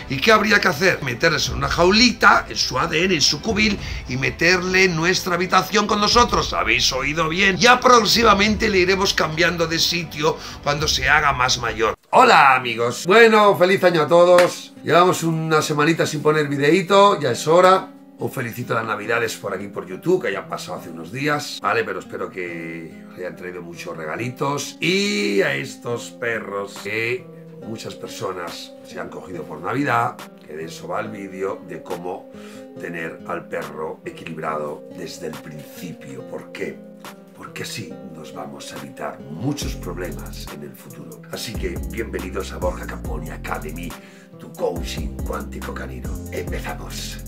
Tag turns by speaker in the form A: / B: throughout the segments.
A: ¿Y qué habría que hacer? Meterles en una jaulita, en su ADN, en su cubil, y meterle en nuestra habitación con nosotros. ¿Habéis oído bien? Ya próximamente le iremos cambiando de sitio cuando se haga más mayor. Hola amigos. Bueno, feliz año a todos. Llevamos una semanita sin poner videíto, ya es hora. Os felicito las navidades por aquí por YouTube, que ya han pasado hace unos días, ¿vale? Pero espero que os hayan traído muchos regalitos. Y a estos perros que muchas personas se han cogido por Navidad, que de eso va el vídeo, de cómo tener al perro equilibrado desde el principio. ¿Por qué? Porque así nos vamos a evitar muchos problemas en el futuro. Así que bienvenidos a Borja Caponi Academy, tu coaching cuántico canino. ¡Empezamos!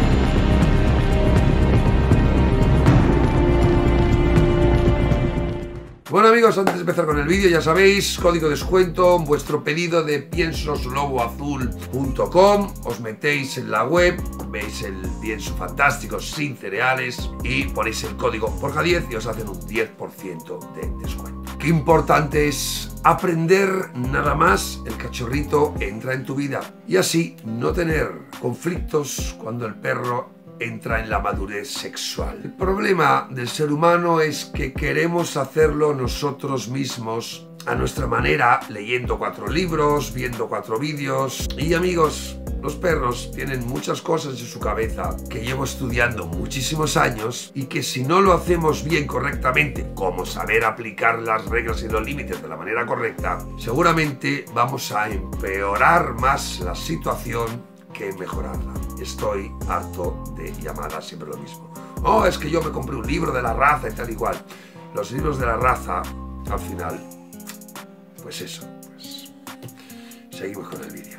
A: Bueno amigos, antes de empezar con el vídeo, ya sabéis, código de descuento, vuestro pedido de piensosloboazul.com, os metéis en la web, veis el pienso fantástico sin cereales y ponéis el código Borja10 y os hacen un 10% de descuento. Qué importante es aprender nada más, el cachorrito entra en tu vida y así no tener conflictos cuando el perro entra en la madurez sexual. El problema del ser humano es que queremos hacerlo nosotros mismos a nuestra manera, leyendo 4 libros, viendo 4 vídeos. Y amigos, los perros tienen muchas cosas en su cabeza que llevo estudiando muchísimos años y que si no lo hacemos bien correctamente, como saber aplicar las reglas y los límites de la manera correcta, seguramente vamos a empeorar más la situación que mejorarla. Estoy harto de llamadas, siempre lo mismo. Oh, es que yo me compré un libro de la raza y tal igual. Los libros de la raza, al final, pues eso, pues seguimos con el vídeo.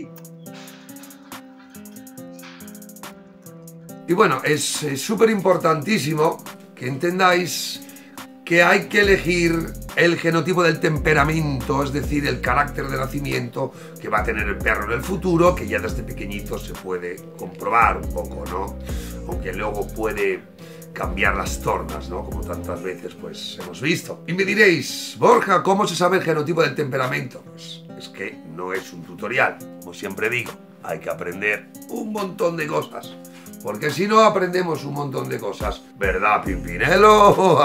A: Y bueno, es súper importantísimo que entendáis que hay que elegir el genotipo del temperamento, es decir, el carácter de nacimiento que va a tener el perro en el futuro, que ya desde pequeñito se puede comprobar un poco, ¿no? Aunque luego puede cambiar las tornas, ¿no? Como tantas veces pues hemos visto. Y me diréis, Borja, ¿cómo se sabe el genotipo del temperamento? Pues es que no es un tutorial, como siempre digo, hay que aprender un montón de cosas. Porque si no aprendemos un montón de cosas, ¿verdad, Pimpinelo?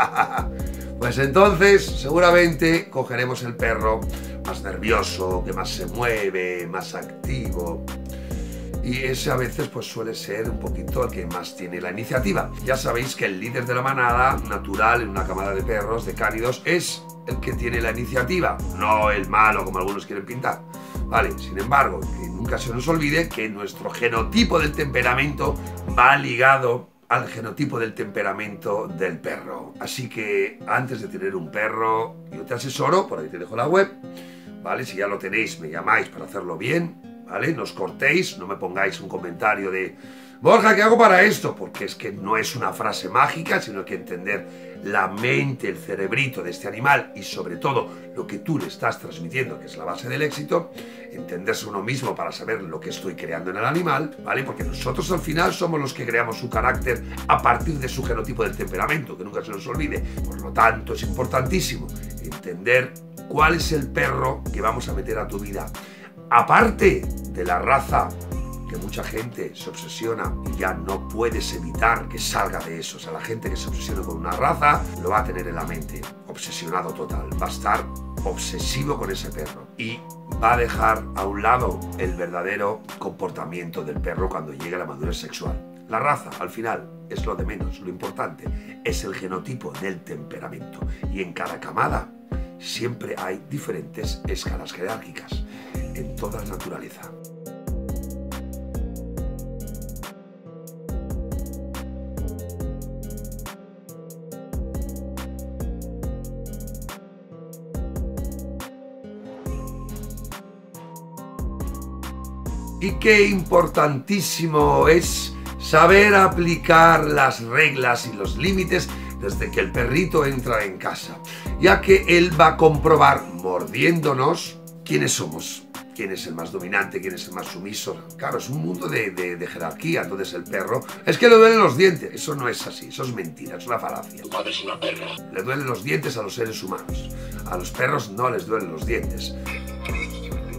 A: Pues entonces seguramente cogeremos el perro más nervioso, que más se mueve, más activo. Y ese a veces pues suele ser un poquito el que más tiene la iniciativa. Ya sabéis que el líder de la manada natural en una camada de perros, de cánidos, es el que tiene la iniciativa, no el malo como algunos quieren pintar. Vale, sin embargo, que nunca se nos olvide que nuestro genotipo del temperamento va ligado al genotipo del temperamento del perro. Así que antes de tener un perro, yo te asesoro, por ahí te dejo la web, ¿vale? Si ya lo tenéis, me llamáis para hacerlo bien, ¿vale? No os cortéis, no me pongáis un comentario de Borja, ¿qué hago para esto? Porque es que no es una frase mágica, sino que entender la mente, el cerebrito de este animal y sobre todo lo que tú le estás transmitiendo, que es la base del éxito, entenderse uno mismo para saber lo que estoy creando en el animal, ¿vale? Porque nosotros al final somos los que creamos su carácter a partir de su genotipo del temperamento, que nunca se nos olvide. Por lo tanto, es importantísimo entender cuál es el perro que vamos a meter a tu vida. Aparte de la raza, que mucha gente se obsesiona y ya no puedes evitar que salga de eso. O sea, la gente que se obsesiona con una raza lo va a tener en la mente, obsesionado total, va a estar obsesivo con ese perro y va a dejar a un lado el verdadero comportamiento del perro cuando llegue a la madurez sexual. La raza, al final, es lo de menos, lo importante es el genotipo del temperamento y en cada camada siempre hay diferentes escalas jerárquicas en toda la naturaleza. Y qué importantísimo es saber aplicar las reglas y los límites desde que el perrito entra en casa, ya que él va a comprobar, mordiéndonos, quiénes somos, quién es el más dominante, quién es el más sumiso. Claro, es un mundo de jerarquía. Entonces el perro, es que le duelen los dientes. Eso no es así, eso es mentira, es una falacia. Tu padre es una perra. Le duelen los dientes a los seres humanos, a los perros no les duelen los dientes.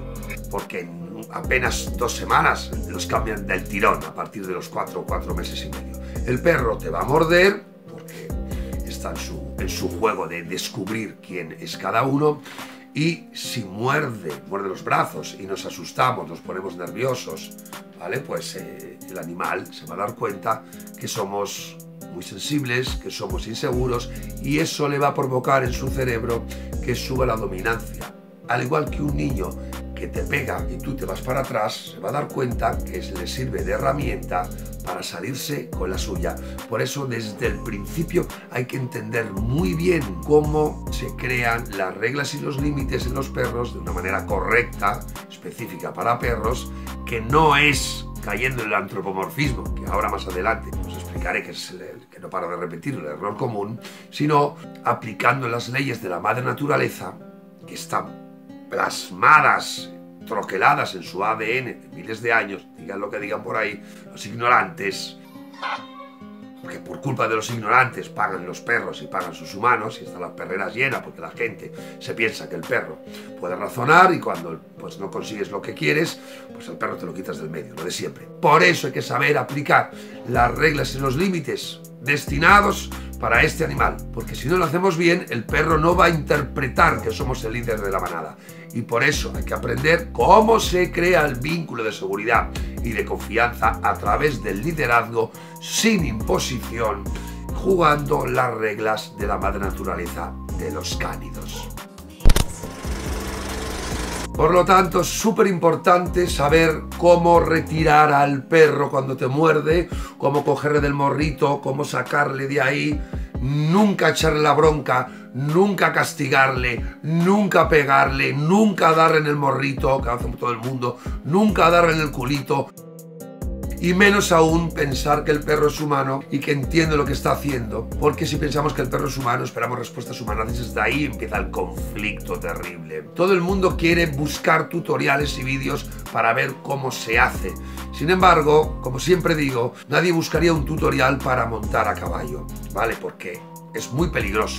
A: porque en apenas 2 semanas los cambian del tirón a partir de los 4 meses y medio. El perro te va a morder porque está en su juego de descubrir quién es cada uno, y si muerde los brazos y nos asustamos, nos ponemos nerviosos, ¿vale? Pues el animal se va a dar cuenta que somos muy sensibles, que somos inseguros, y eso le va a provocar en su cerebro que suba la dominancia. Al igual que un niño que te pega y tú te vas para atrás, se va a dar cuenta que le sirve de herramienta para salirse con la suya. Por eso desde el principio hay que entender muy bien cómo se crean las reglas y los límites en los perros de una manera correcta, específica para perros, que no es cayendo en el antropomorfismo, que ahora más adelante os explicaré, que no paro de repetir, el error común, sino aplicando las leyes de la madre naturaleza, que están plasmadas, troqueladas en su ADN de miles de años, digan lo que digan por ahí los ignorantes, porque por culpa de los ignorantes pagan los perros y pagan sus humanos, y están las perreras llenas porque la gente se piensa que el perro puede razonar, y cuando pues no consigues lo que quieres, pues el perro te lo quitas del medio, lo de siempre. Por eso hay que saber aplicar las reglas y los límites destinados para este animal, porque si no lo hacemos bien, el perro no va a interpretar que somos el líder de la manada, y por eso hay que aprender cómo se crea el vínculo de seguridad y de confianza a través del liderazgo sin imposición, jugando las reglas de la madre naturaleza de los cánidos. Por lo tanto, es súper importante saber cómo retirar al perro cuando te muerde, cómo cogerle del morrito, cómo sacarle de ahí, nunca echarle la bronca, nunca castigarle, nunca pegarle, nunca darle en el morrito, que hace todo el mundo, nunca darle en el culito. Y menos aún pensar que el perro es humano y que entiende lo que está haciendo, porque si pensamos que el perro es humano, esperamos respuestas humanas, y desde ahí empieza el conflicto terrible. Todo el mundo quiere buscar tutoriales y vídeos para ver cómo se hace. Sin embargo, como siempre digo, nadie buscaría un tutorial para montar a caballo, ¿vale? Porque es muy peligroso.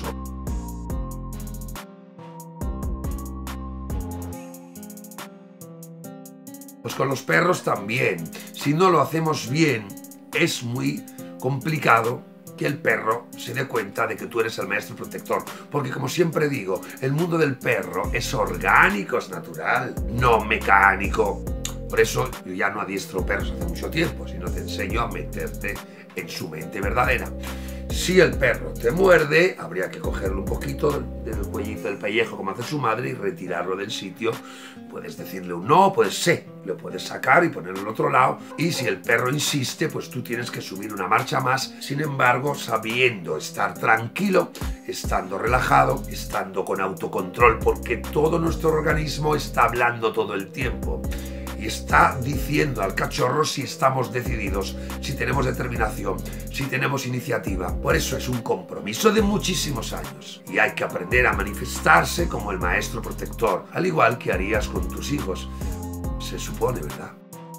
A: Pues con los perros también. Si no lo hacemos bien, es muy complicado que el perro se dé cuenta de que tú eres el maestro protector. Porque como siempre digo, el mundo del perro es orgánico, es natural, no mecánico. Por eso yo ya no adiestro perros hace mucho tiempo, sino te enseño a meterte en su mente verdadera. Si el perro te muerde, habría que cogerlo un poquito del cuellito del pellejo, como hace su madre, y retirarlo del sitio. Puedes decirle un no, lo puedes sacar y ponerlo al otro lado. Y si el perro insiste, pues tú tienes que subir una marcha más. Sin embargo, sabiendo estar tranquilo, estando relajado, estando con autocontrol, porque todo nuestro organismo está hablando todo el tiempo. Y está diciendo al cachorro si estamos decididos, si tenemos determinación, si tenemos iniciativa. Por eso es un compromiso de muchísimos años. Y hay que aprender a manifestarse como el maestro protector, al igual que harías con tus hijos. Se supone, ¿verdad?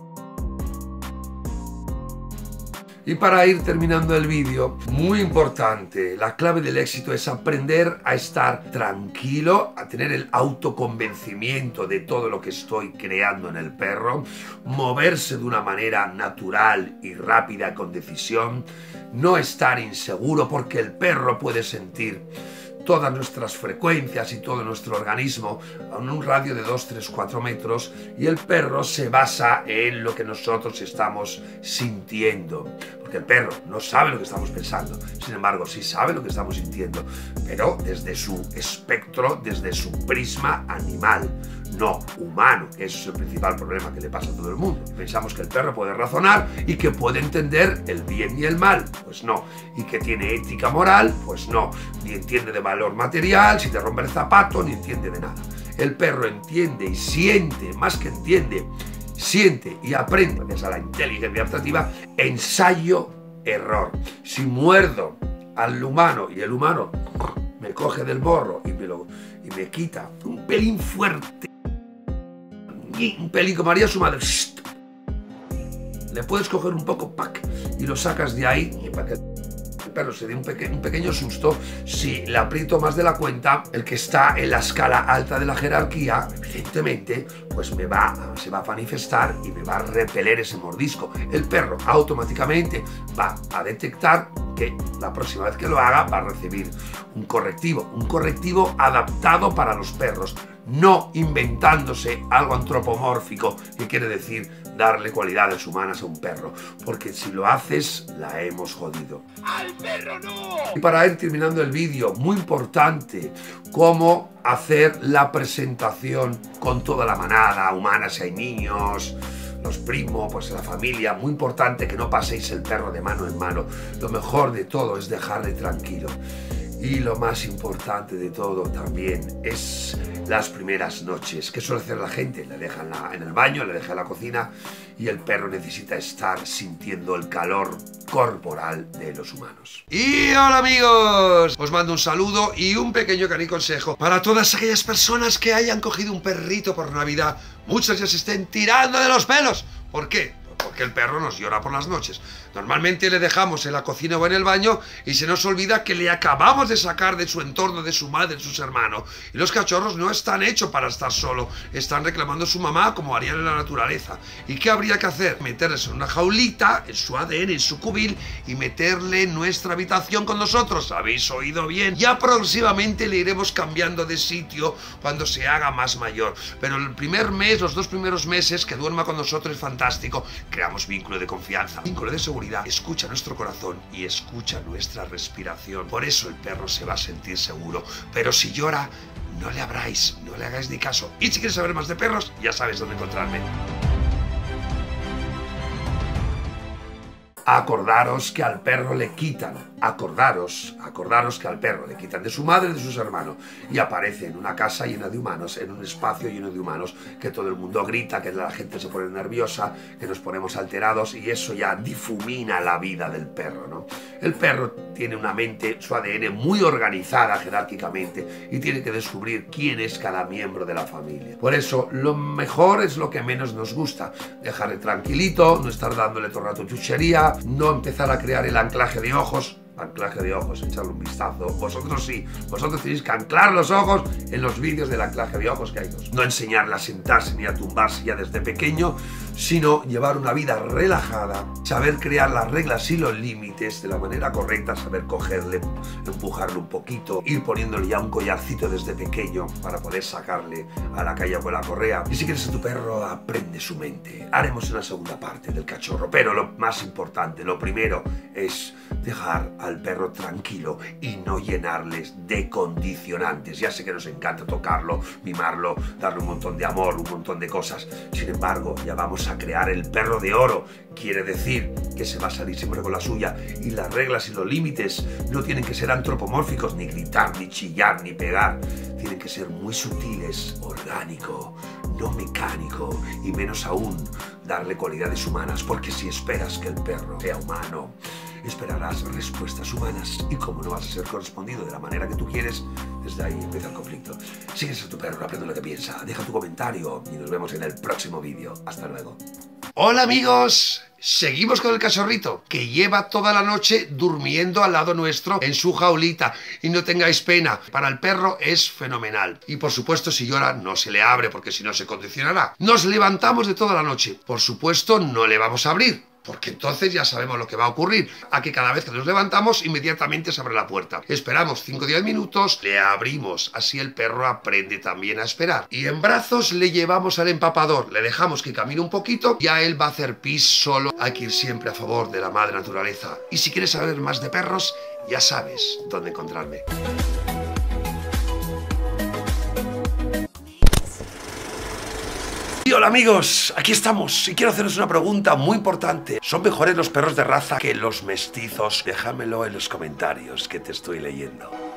A: Y para ir terminando el vídeo, muy importante, la clave del éxito es aprender a estar tranquilo, a tener el autoconvencimiento de todo lo que estoy creando en el perro, moverse de una manera natural y rápida con decisión, no estar inseguro, porque el perro puede sentir todas nuestras frecuencias y todo nuestro organismo en un radio de 2, 3, 4 metros, y el perro se basa en lo que nosotros estamos sintiendo, porque el perro no sabe lo que estamos pensando, sin embargo sí sabe lo que estamos sintiendo, pero desde su espectro, desde su prisma animal, no humano, que eso es el principal problema que le pasa a todo el mundo. Pensamos que el perro puede razonar y que puede entender el bien y el mal, pues no, y que tiene ética moral, pues no, ni entiende de valor material, si te rompe el zapato, ni entiende de nada. El perro entiende y siente, más que entiende, siente y aprende, gracias a la inteligencia adaptativa, ensayo, error. Si muerdo al humano y el humano me coge del borro y me quita un pelín fuerte, un pelín como haría su madre, le puedes coger un poco, ¡pac!, y lo sacas de ahí, y para que el perro se dé un pequeño susto, si le aprieto más de la cuenta, el que está en la escala alta de la jerarquía, evidentemente, pues se va a manifestar y me va a repeler ese mordisco. El perro automáticamente va a detectar que la próxima vez que lo haga va a recibir un correctivo adaptado para los perros, no inventándose algo antropomórfico, que quiere decir darle cualidades humanas a un perro, porque si lo haces, la hemos jodido. ¡Al perro no! Y para ir terminando el vídeo, muy importante, cómo hacer la presentación con toda la manada humana, si hay niños, los primos, pues la familia. Muy importante que no paséis el perro de mano en mano. Lo mejor de todo es dejarle tranquilo. Y lo más importante de todo también es las primeras noches. ¿Qué suele hacer la gente? Le dejan en el baño, le dejan en la cocina, y el perro necesita estar sintiendo el calor corporal de los humanos. Y hola amigos, os mando un saludo y un pequeño consejo para todas aquellas personas que hayan cogido un perrito por Navidad. Muchos ya se estén tirando de los pelos. ¿Por qué? Porque el perro nos llora por las noches. Normalmente le dejamos en la cocina o en el baño y se nos olvida que le acabamos de sacar de su entorno, de su madre, de sus hermanos. Y los cachorros no están hechos para estar solos, están reclamando a su mamá como harían en la naturaleza. ¿Y qué habría que hacer? Meterles en una jaulita, en su ADN, en su cubil, y meterle en nuestra habitación con nosotros. ¿Habéis oído bien? Ya próximamente le iremos cambiando de sitio cuando se haga más mayor. Pero el primer mes, los 2 primeros meses que duerma con nosotros es fantástico. Creamos vínculo de confianza, vínculo de seguridad, escucha nuestro corazón y escucha nuestra respiración. Por eso el perro se va a sentir seguro. Pero si llora, no le abráis, no le hagáis ni caso. Y si quieres saber más de perros, ya sabes dónde encontrarme. Acordaros que al perro le quitan, acordaros que al perro le quitan de su madre y de sus hermanos, y aparece en una casa llena de humanos, en un espacio lleno de humanos, que todo el mundo grita, que la gente se pone nerviosa, que nos ponemos alterados, y eso ya difumina la vida del perro, ¿no? El perro tiene una mente, su ADN muy organizada jerárquicamente, y tiene que descubrir quién es cada miembro de la familia. Por eso, lo mejor es lo que menos nos gusta, dejarle tranquilito, no estar dándole todo el rato chuchería, no empezar a crear el anclaje de ojos. Echarle un vistazo. Vosotros sí, vosotros tenéis que anclar los ojos en los vídeos del anclaje de ojos que hay dos. No enseñarle a sentarse ni a tumbarse ya desde pequeño, sino llevar una vida relajada, saber crear las reglas y los límites de la manera correcta, saber cogerle, empujarle un poquito, ir poniéndole ya un collarcito desde pequeño para poder sacarle a la calle con la correa. Y si quieres a tu perro, aprende su mente. Haremos una segunda parte del cachorro, pero lo más importante, lo primero es dejar al perro tranquilo y no llenarles de condicionantes. Ya sé que nos encanta tocarlo, mimarlo, darle un montón de amor, un montón de cosas. Sin embargo, ya vamos a crear el perro de oro. Quiere decir que se va a salir siempre con la suya, y las reglas y los límites no tienen que ser antropomórficos, ni gritar, ni chillar, ni pegar. Tienen que ser muy sutiles, orgánico, no mecánico, y menos aún darle cualidades humanas, porque si esperas que el perro sea humano, esperarás respuestas humanas, y como no vas a ser correspondido de la manera que tú quieres, desde ahí empieza el conflicto. Sigues a tu perro, aprende lo que piensa, deja tu comentario y nos vemos en el próximo vídeo. Hasta luego. Hola amigos, seguimos con el cachorrito, que lleva toda la noche durmiendo al lado nuestro en su jaulita, y no tengáis pena, para el perro es fenomenal. Y por supuesto, si llora no se le abre, porque si no se condicionará. Nos levantamos de toda la noche, por supuesto no le vamos a abrir, porque entonces ya sabemos lo que va a ocurrir. Aquí cada vez que nos levantamos, inmediatamente se abre la puerta. Esperamos 5 o 10 minutos, le abrimos. Así el perro aprende también a esperar. Y en brazos le llevamos al empapador. Le dejamos que camine un poquito, ya él va a hacer pis solo. Hay que ir siempre a favor de la madre naturaleza. Y si quieres saber más de perros, ya sabes dónde encontrarme. Y hola amigos, aquí estamos y quiero haceros una pregunta muy importante. ¿Son mejores los perros de raza que los mestizos? Déjamelo en los comentarios que te estoy leyendo.